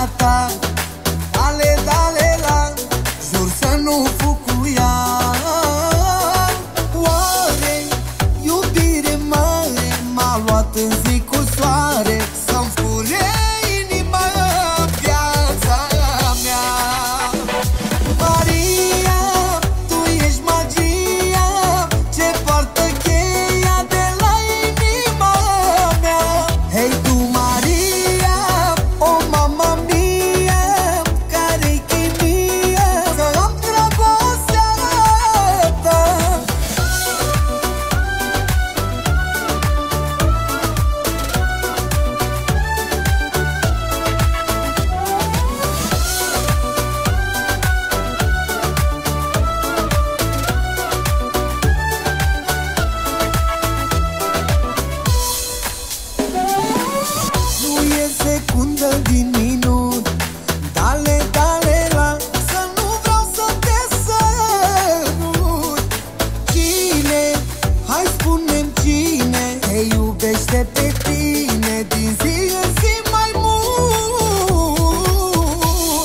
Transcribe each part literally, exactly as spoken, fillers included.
arata. Dale, dale la, jur să nu fug cu ea. Oare iubire mare m-a luat în zi cu soare, să-mi fure inima, viața mea. Maria, tu ești magia ce poartă cheia de la inima mea. Hei tu Maria, o mama mia, care-i chimia să am dragostea ta. Nu e secundă din minut. Dale, dale la, să nu vreau să te sărut. Cine? Hai spune-mi cine te iubește pe tine din zi în zi mai mult.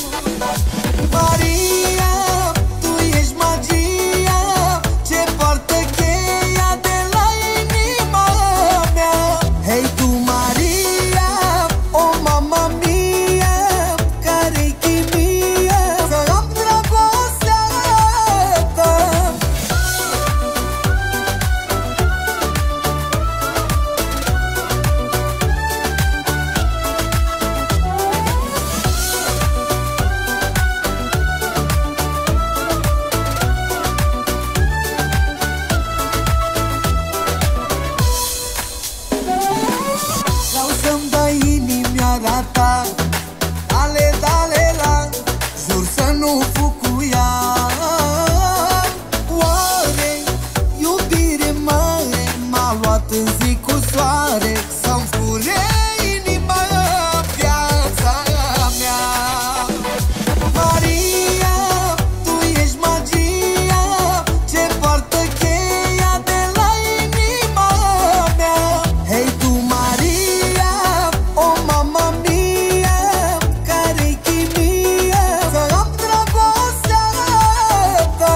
Maria, tu ești magia ce poartă cheia de la inima mea. Hei tu Maria, o mama mia, care-i chimia să am dragostea ta. Vreau să-mi dai inimioara ta. Dale, dale la, jur să nu fug cu ea. Oare iubire mare m-a luat în zi cu soare, să-mi fure inima, viața mea. Maria, tu ești magia ce poartă cheia de la inima mea. Hei tu Maria, o mama mia, care-i chimia să am dragostea ta.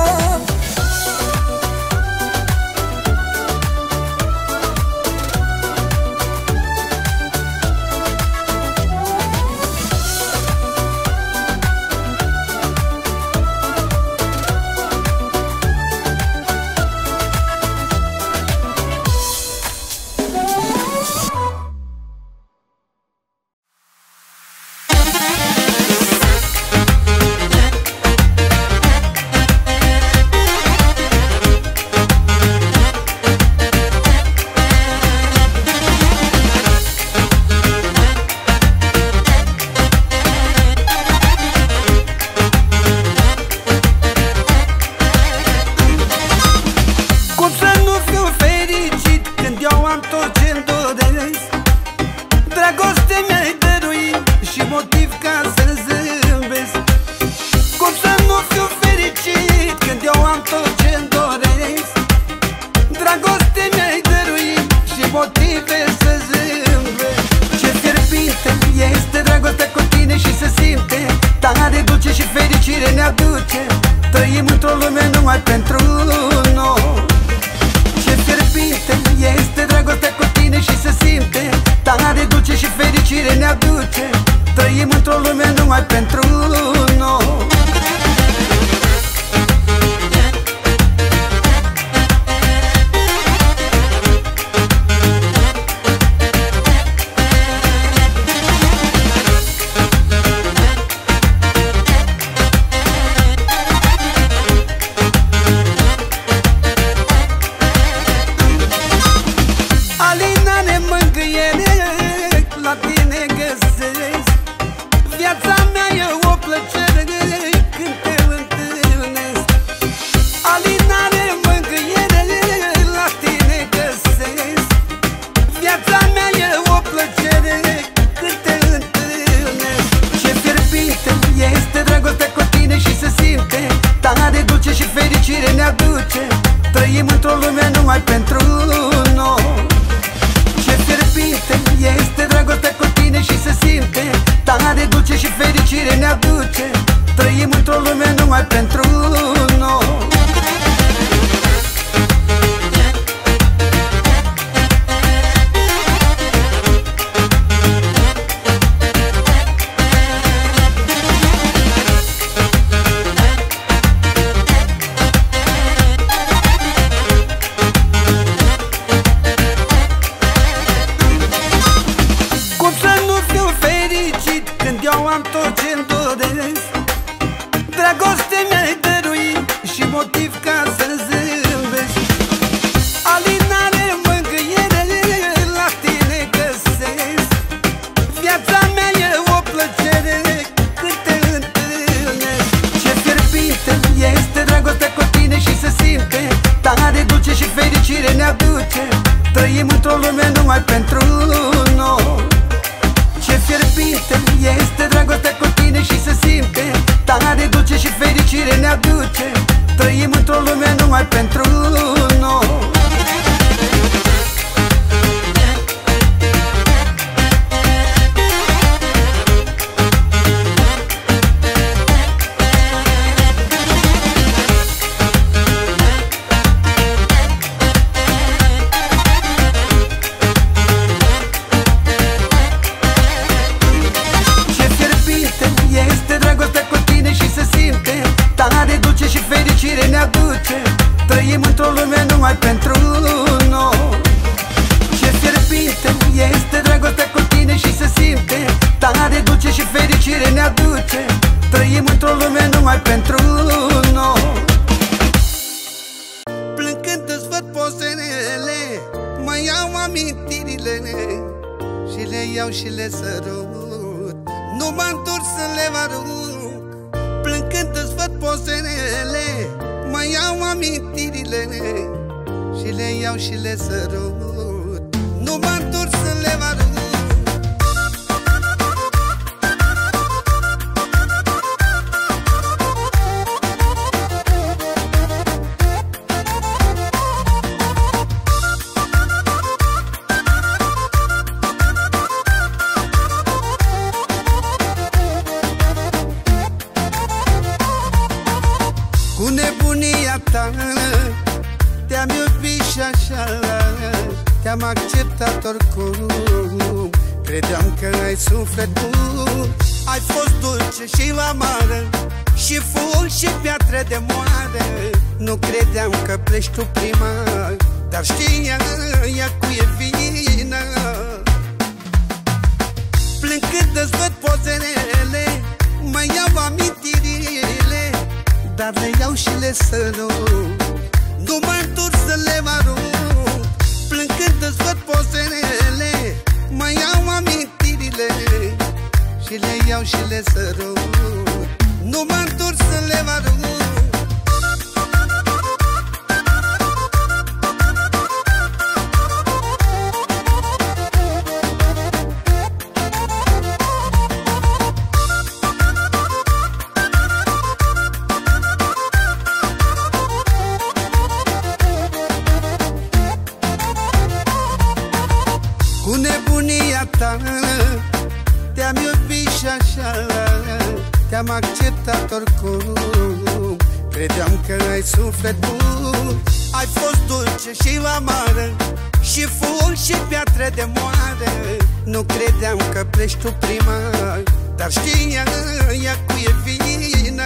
Cum să nu fiu fericit când eu am tot ce-mi doresc? Dragoste mi-ai dăruit și motiv ca să zâmbesc. Cum să nu fiu fericit când eu am tot ce-mi doresc? Dragoste mi-ai dăruit și motive să zâmbesc. Ce fierbinte este dragostea cu tine și se simte tare dulce și fericire ne aduce. Trăim într-o lume numai pentru noi. Ce fierbinte este dragostea cu tine și se simte tare dulce și fericire ne aduce. Trăim într-o lume numai pentru noi. Alinare, mângâiere, la tine găsesc. Viața mea e o plăcere când te întâlnesc. Alinare, mângâiere, la tine găsesc. Viața mea e o plăcere când te întâlnesc. Ce fierbinte este dragostea cu tine și se simte tare dulce și fericire ne aduce. Trăim într-o lume numai pentru noi. Ce fierbinte este dragostea cu tine și se simte tare tare dulce și fericire ne aduce. Trăim într-o lume numai pentru noi. Eu am tot ce-mi doresc, dragoste mi-ai dăruit și motiv ca să zâmbesc. Alinare, mângâiere, la tine găsesc. Viața mea e o plăcere când te întâlnesc. Ce fierbinte este dragostea cu tine și se simte tare dulce și fericire ne aduce. Trăim într-o lume numai pentru noi. Ce fierbinte este dragostea cu tine și se simte tare dulce și fericire ne aduce. Trăim într-o lume numai pentru noi. Tare dulce și fericire ne aduce. Trăim într-o lume numai pentru noi. Ce fierbinte este dragostea cu tine și se simte tare dulce și fericire ne aduce. Trăim într-o lume numai pentru noi. Plâncând îți văd pozele, mă iau amintirile și le iau și le sărut. Nu mă întorc să le arunc. Plâncând îți văd pozele, mă iau amintirile și le iau și le sărut. Nu mă întorc să le arunc. Cu nebunia ta te-am iubit și așa, te-am acceptat oricum. Credeam că ai suflet bun, ai fost dulce și amară, și ful și piatră de moară. Nu credeam că pleci tu prima, dar știa ea cu e vină. Plâncând îți văd pozele, mă iau amintirile, dar le iau și le sărut. Nu mă întorc să le arunc. Plâncând îți văd pozele, mă iau amintirile și le iau și le sărut. Nu mă întorc să le arunc. Cu nebunia ta te-am iubit și așa, te-am acceptat oricum. Credeam că ai suflet bun, ai fost dulce și amară, și ful și piatră de moară. Nu credeam că pleci tu prima, dar știa ea cu e vină.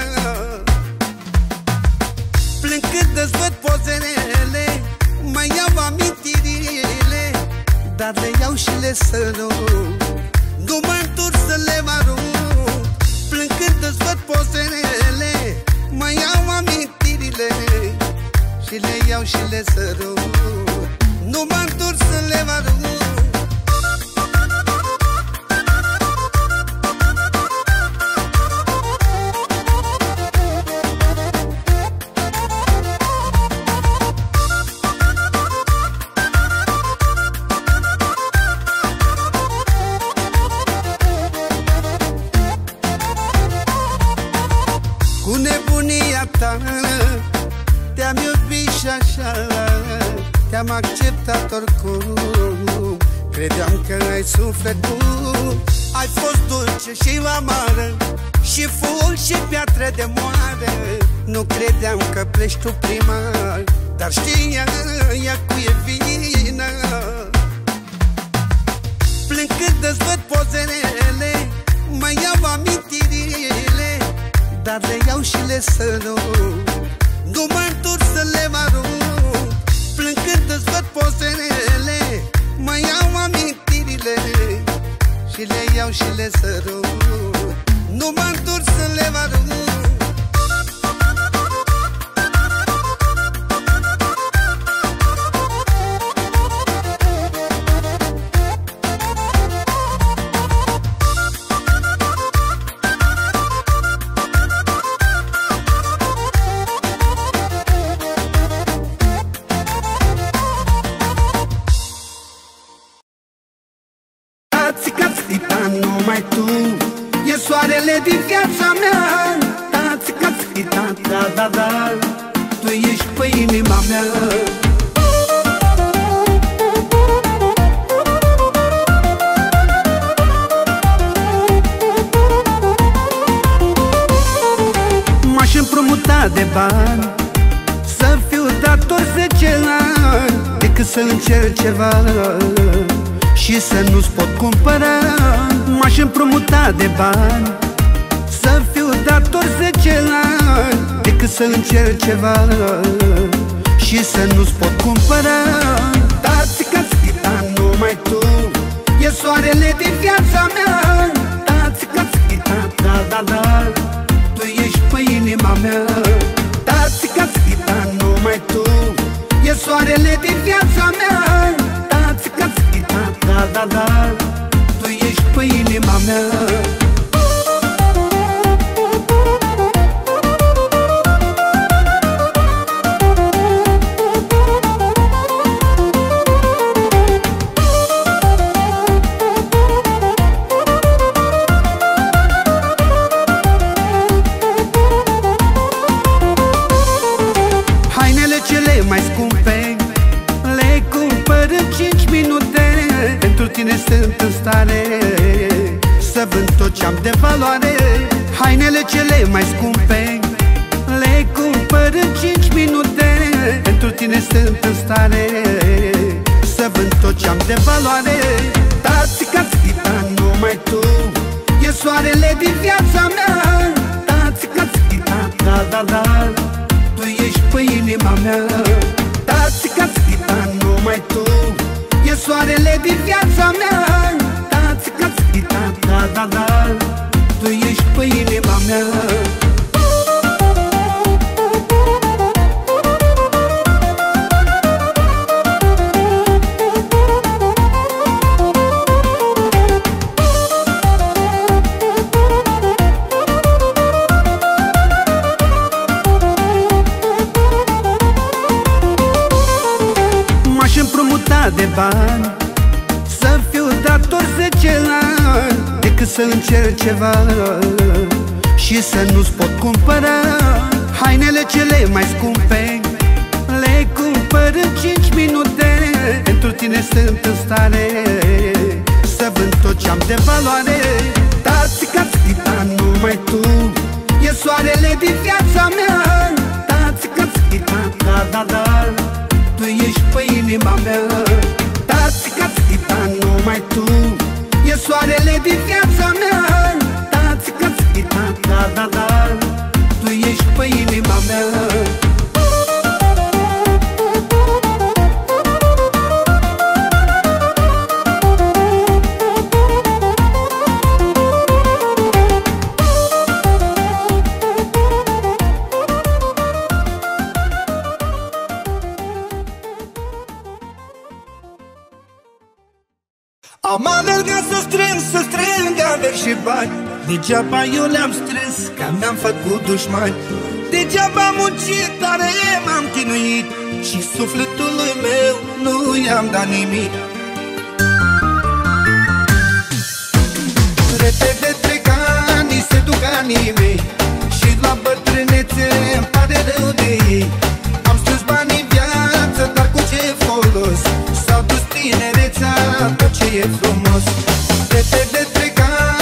Plâncând îți văd pozele, mă iau amintirile, dar le iau și le sărut. Nu mă întorc să le arunc. Plâncând îți văd pozele, mă iau amintirile și le iau și le sărut. Nu mă întorc să le arunc. Cu nebunia ta te-am iubit și așa, te-am acceptat oricum. Credeam că ai suflet bun, Ai fost dulce și amară, și ful și piatră de moară. Nu credeam că pleci tu prima, dar știa ea cu e vină. Plâng când îți văd pozele, mai iau amintirile, dar le iau și le sărut, nu mă întorc să le arunc. Plâng când îți văd pozele, mai iau amintirile și le iau și le sărut, nu mă întorc să le arunc. Numai tu e soarele din viața mea. Tațica, țita, da, da, da, tu ești pe inima mea. M-aș împrumuta de bani, să fiu dator zece ani, decât să încerc ceva și să nu-ți pot cumpăra. M-aș împrumuta de bani, să fiu dator zece ani, decât să încerc ceva și să nu-ți pot cumpăra. Tațica, țita, numai tu e soarele din viața mea. Tațica, țita, da, da, da, tu ești pe inima mea. Tațica, țita, numai tu e soarele din viața mea. Tațica, țita, da, da, da, tu ești pe inima mea. Hainele cele mai scumpe le cumpăr în cinci minute. Pentru tine sunt în stare să vând tot ce-am de valoare. Hainele cele mai scumpe le cumpăr în cinci minute. Pentru tine sunt în stare să vând tot ce-am de valoare. Tațica, țita, numai tu e soarele din viața mea. Tațica, țita, da, da, da, tu ești pe inima mea. Tațica, țita, numai tu e soarele din viața mea. Tațica, țita, da, da, da, tu ești pe inima mea. M-aș împrumuta de bani, să fiu dator zece ani, decât să încerc ceva și să nu-ți pot cumpăra. Hainele cele mai scumpe le cumpăr în cinci minute. Pentru tine sunt în stare să vând tot ce-am de valoare. Tațica, țita, numai tu e soarele din viața mea. Tațica, țita, da, da, da, tu ești pe inima mea. Tațica, țita, numai tu e soarele din viața mea. Tațica, țita, da, da, da, tu ești pe inima mea. Am alergat să strâng, să strâng averi și bani. Degeaba eu le-am strâns, că mi-am făcut dușmani. Degeaba am muncit, tare m-am chinuit și sufletului meu nu i-am dat nimic. Repede trec ani, se duc anii mei și la bătrânețe îmi pare rău de ei. Am strâns bani în viață, dar cu ce folos? S-au dus tinerețea, tot ce e frumos. Repede trec ani,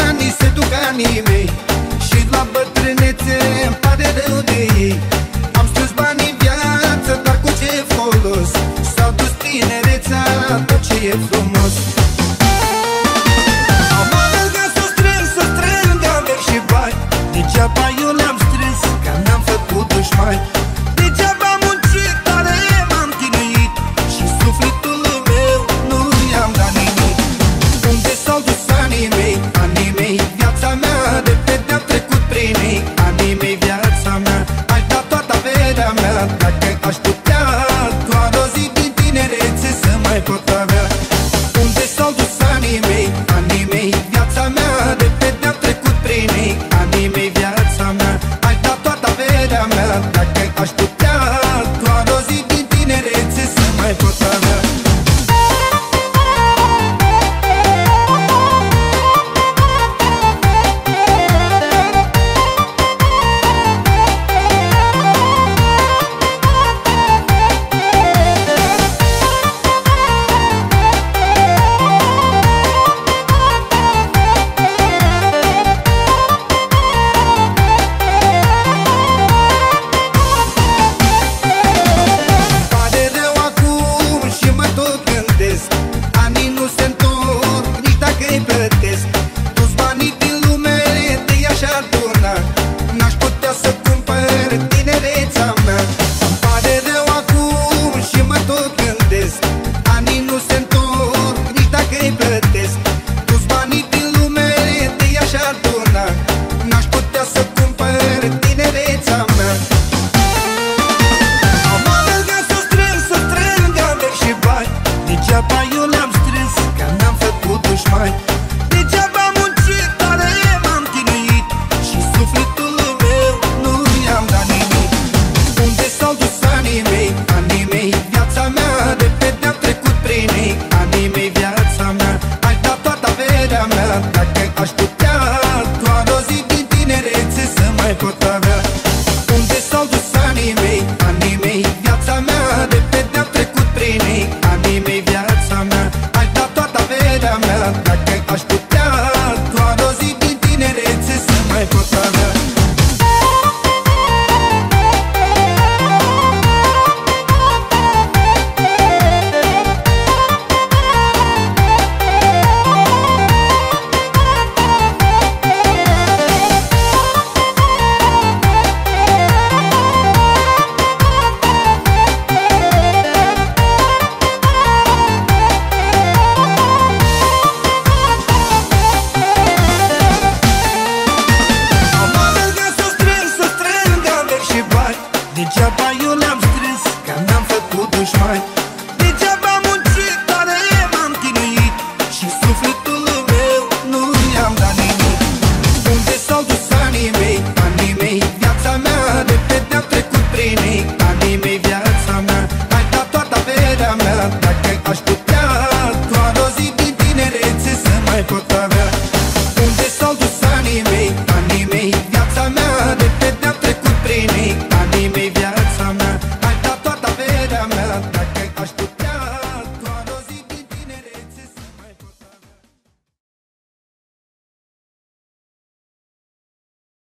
anii mei și la bătrânețe îmi pare rău de ei. Am strâns bani în viață, dar cu ce folos? S-au dus tinerețea, tot ce e frumos. Am alergat să strâng, să strâng averi și bani, degeaba eu le-am strâns, că mi-am făcut dușmani. Degeaba am muncit, tare m-am chinuit și sufletul meu nu i-am dat nimic. Unde s-au dus anii mei, anii mei, viața mea, repede am trecut prin ei. Anii mei, viața mea, aș da toată averea mea, dacă aș putea doar o zi din tinerețe să mai pot avea. Unde s-au dus anii mei, anii mei, viața mea, repede am trecut prin ei. Anii mei, viața mea, aș da toată averea mea, dacă aș putea doar o zi din tinerețe să mai pot avea. Anii nu se întorc, nici dacă îi plătesc. Toți banii din lume de-i aș aduna, n-aș putea să cumpăr tinerețea mea. Îmi pare rău acum și mă tot gândesc. Anii nu se întorc, nici dacă îi plătesc. Toți banii din lume de-i aș aduna, n-aș putea să cumpăr tinerețea mea. Am alergat să strâng, să strâng averi și bani, degeaba eu le-am strâns, că mi-am făcut dușmani. Degeaba am muncit, tare m-am chinuit și sufletul meu nu i-am dat nimic. Unde s-au dus anii mei, anii mei, viața mea, repede am trecut prin ei. Anii mei, viața mea, aș da toată averea mea, dacă aș putea doar o zi din tinerețe să mai pot avea. Unde s-au dus anii mei, anii mei, viața mea, repede am trecut prin ei. Anii mei, viața mea, aș da toată averea mea, dacă aș putea doar o zi din tinerețe să mai pot avea. Degeaba eu le-am strâns, că mi-am făcut dușmani. Degeaba am muncit, tare m-am chinuit și sufletul meu nu i-am dat nimic. Unde s-au dus anii mei, anii mei, viața mea, repede am trecut prin ei. Anii mei, viața mea, aș da toată averea mea, dacă aș putea